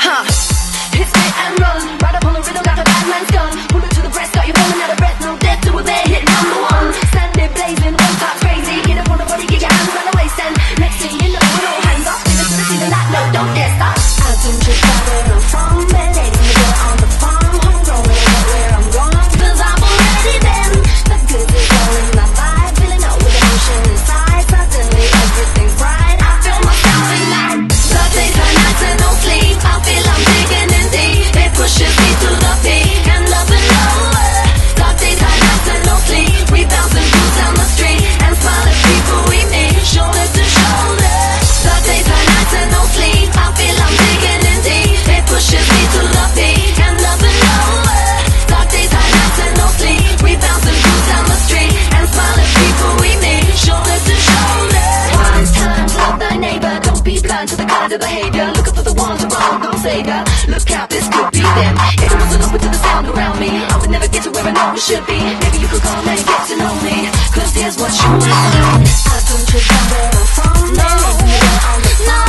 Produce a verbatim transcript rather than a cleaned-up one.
Huh. Hit it and run, right up on the rhythm like a bad man's gun. Pull it to the breast, got you falling out of breath. No death to a bed, hit number one. Stand there blazing, all talk crazy. Hit up on the body, get your hands on the waist, and next thing you know, with all hands up, feel it to the ceiling like no, don't dare stop. I don't just where I'm from, but they me go on the farm, homegrown, it ain't where I'm going, cause I've already been. The good is all in my vibe, feeling out with emotion inside. Suddenly everything's bright, I feel myself ignite. The days are nights and no sleep, I feel I'm digging in deep. It pushes me to the peak and up and lower. Dark days are nights and no sleep, we bounce and cruise down the street and smile at people we meet, shoulder to shoulder. Dark days are nights and no sleep, I feel I'm digging in deep. It pushes me to the peak and up and lower. Dark days are nights and no sleep, we bounce and cruise down the street and smile at people we meet, shoulder to shoulder. It's time to love thy neighbor, don't be blind to the kind of behavior. Looking for the ones around, don't say that. Look out, this could be them. If it wasn't open to the sound around me, I would never get to where I know it should be. Maybe you could come and get to know me, cause here's what you might find. I don't just where I'm from, no, on the